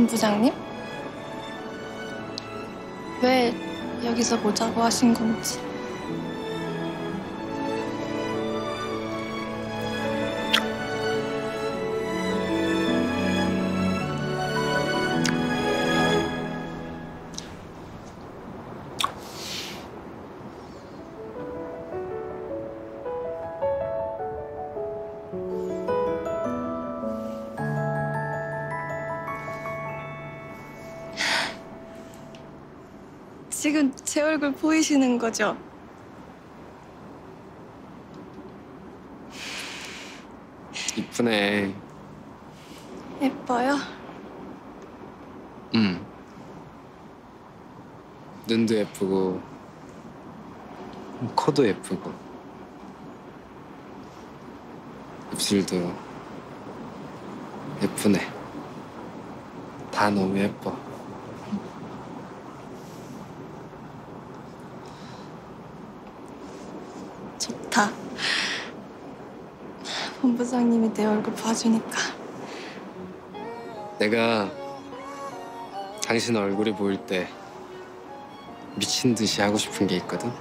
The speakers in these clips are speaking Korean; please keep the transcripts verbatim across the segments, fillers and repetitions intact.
본부장님? 왜 여기서 보자고 하신 건지. 지금 제 얼굴 보이시는 거죠? 이쁘네. 예뻐요? 응. 눈도 예쁘고 코도 예쁘고 입술도 예쁘네. 다 너무 예뻐. 좋다. 본부장님이 내 얼굴 봐주니까. 내가 당신 얼굴이 보일 때 미친 듯이 하고 싶은 게 있거든.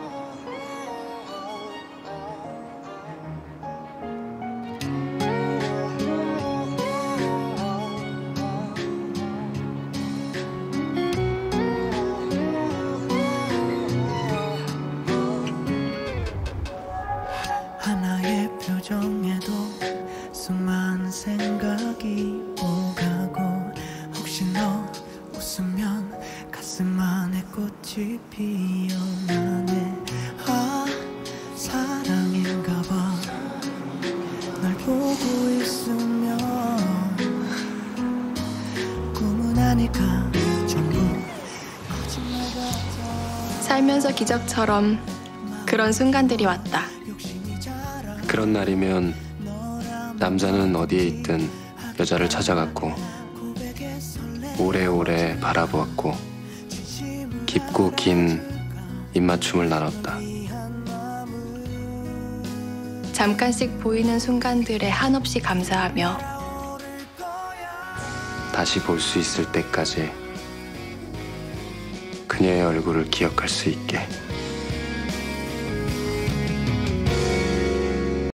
하나의 표정에도 수많은 생각이 오가고 혹시 너 웃으면 가슴 안에 꽃이 피어나네. 아, 사랑인가 봐. 널 보고 있으면 꿈은 아닐까 전부 거짓말 같아. 살면서 기적처럼 그런 순간들이 왔다. 그런 날이면 남자는 어디에 있든 여자를 찾아갔고 오래오래 바라보았고 깊고 긴 입맞춤을 나눴다. 잠깐씩 보이는 순간들에 한없이 감사하며 다시 볼 수 있을 때까지 그녀의 얼굴을 기억할 수 있게.